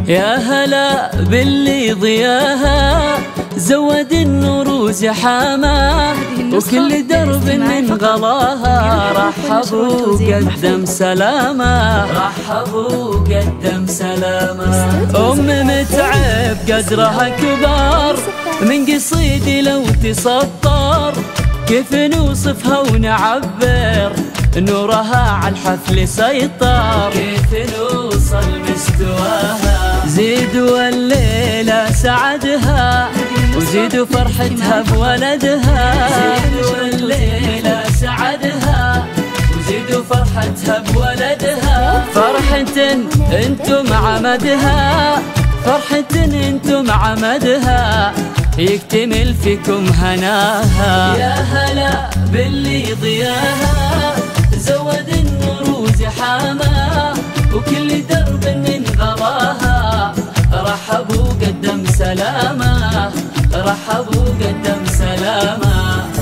يا هلا باللي ضياها زود النور زحامه، وكل درب من غلاها رحبوا قدم سلامه، رحبوا قدم سلامه. متعب قدرها كبار من قصيدي لو تسطر، كيف نوصفها ونعبر نورها على الحفل سيطر، كيف نوصل مستواها. زيدوا الليلة سعدها وزيدوا فرحتها بولدها، زيدوا الليلة سعدها وزيدوا فرحتها بولدها. فرحة انتم عمدها، فرحة انتم عمدها، يكتمل فيكم هناها. يا هلا باللي ضياها زود النور زحامه، وكل درب من غلاها رحبوا قدم سلامه، رحبوا قدم سلامه.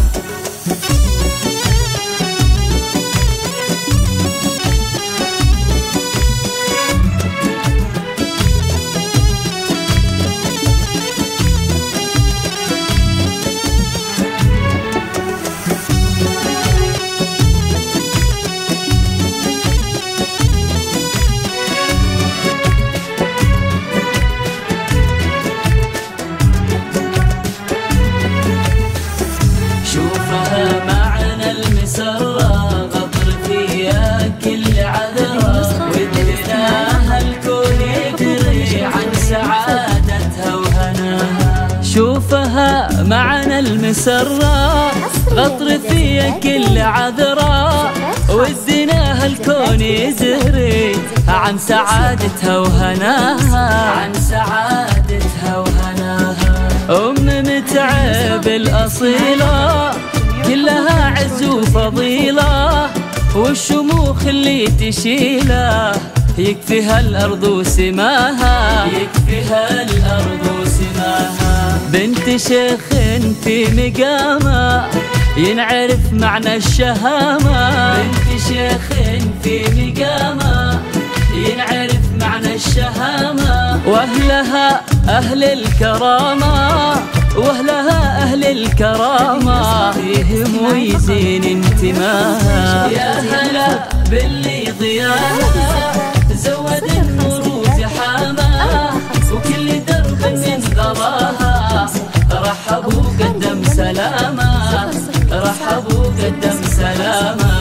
معنا المسرة غطر فيها كل عذرة، ودناها الكون يدري عن سعادتها وهناها. شوفها معنا المسرة غطر فيها كل عذرة، ودناها الكون يدري عن سعادتها وهناها، عن سعادتها وهناها. متعب الأصيلة كلها عز وفضيلة، والشموخ اللي تشيله يكفيها الأرض وسماها، يكفيها الأرض وسماها. بنت شيخ في مقامة ينعرف معنى الشهامة، بنت شيخ في مقامة ينعرف معنى الشهامة. وأهلها أهل الكرامة، وأهلها أهل الكرامة، فيهم ويزين انتماها. يا هلا باللي ضياها زود النور زحامة، وكل درب من غلاها رحبوا قدم سلامة، رحبوا قدم سلامة.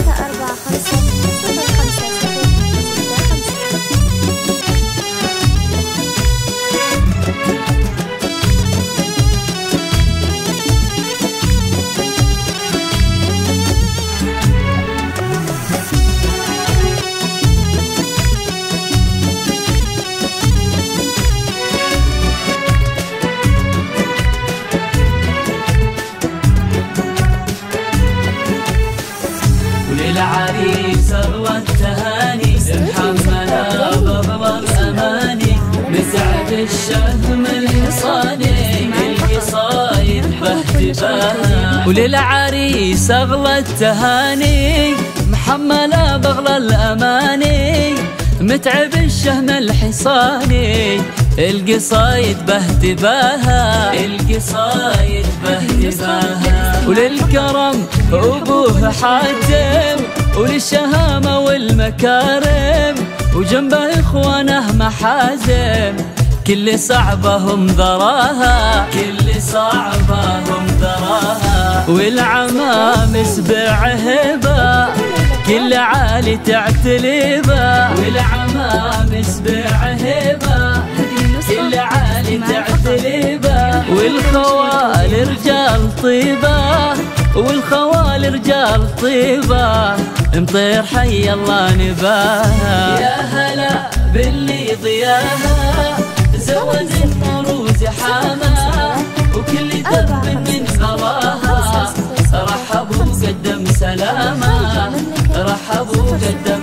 للعريس أغلى التهاني محملة بغلى الأماني، متعب الشهم الحصاني القصايد باهتفاها. وللعريس أغلى التهاني محملة بغلى الأماني، متعب الشهم الحصاني القصايد باهتفاها، القصايد باهتفاها. وللكرم أبوه حاتم، وللشهامة والمكارم، وجنبه إخوانه محازم، كل صعبهم ذراها، كل صعبهم ذراها. والعمامس بعهبة كل عالي تعتليبه، والعمامس بعهبة كل عالي تعتليبه. والخوال رجال طيبه، والخوال رجال طيبه، مطير حي الله نباها. يا هلا باللي ضياها زود النور زحامه، وكل درب من غلاها رحبوا قدم سلامه، رحبوا قدم